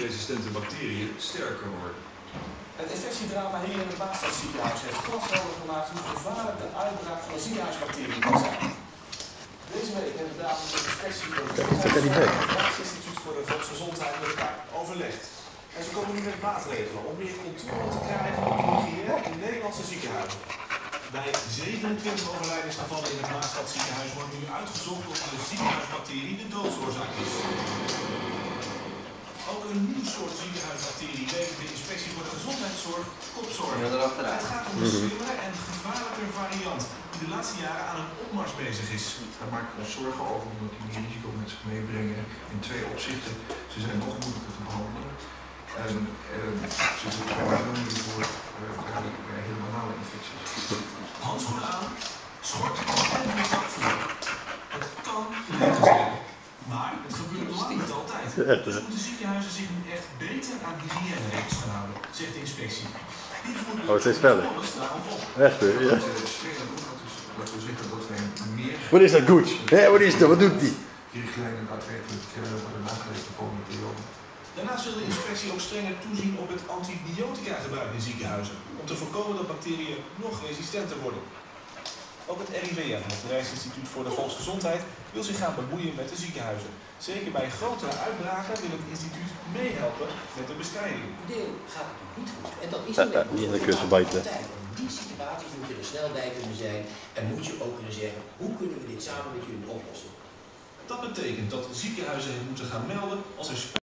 resistente bacteriën sterker worden. Het infectiedrama hier in het Maastadziekenhuis heeft glashelder gemaakt hoe gevaarlijk de uitbraak van de ziekenhuisbacterie kan zijn. Deze week hebben de dames van de inspectie voor de gezondheid en het Rijksinstituut voor de Volksgezondheid met elkaar overlegd. En ze komen nu met maatregelen om meer controle te krijgen op de hygiëne in Nederlandse ziekenhuizen. Bij 27 overlijdensgevallen in het Maastadziekenhuis wordt nu uitgezocht of de ziekenhuisbacterie de doodsoorzaak is. Ook een nieuw soort ziekenhuisbacterie levert de inspectie voor de gezondheidszorg kopzorg. Het gaat om een slimmere en gevaarlijker variant die de laatste jaren aan een opmars bezig is. Daar maken we ons zorgen over omdat die meer risico met zich meebrengen in twee opzichten. Ze zijn nog moeilijker te behandelen. En ze zitten veel meer voor bij heel banale infecties. Handschoenen aan, schort en een zakvoer. Het kan levensredden. Maar het gebeurt lang niet altijd. Dus moeten ziekenhuizen zich nu echt beter aan hygiëneregels gaan houden, zegt de inspectie. Die voert het is verder. daarom op. Echt, hè? Ja. Dat we zeggen dat wij meer... Wat is dat goed? Hé, wat is dat? Wat doet die? Richtlijnen daadwerkelijk worden nageleefd de komende periode. Daarnaast wil de inspectie ook strenger toezien op het antibiotica-gebruik in ziekenhuizen, om te voorkomen dat bacteriën nog resistenter worden. Ook het RIVM, het Rijksinstituut voor de Volksgezondheid, wil zich gaan bemoeien met de ziekenhuizen. Zeker bij grotere uitbraken wil het instituut meehelpen met de bestrijding. Deel gaat natuurlijk niet goed. En dat is die in de kussen bijten. In die situatie moet je er snel bij kunnen zijn en moet je ook kunnen zeggen, hoe kunnen we dit samen met jullie oplossen? Dat betekent dat ziekenhuizen het moeten gaan melden als er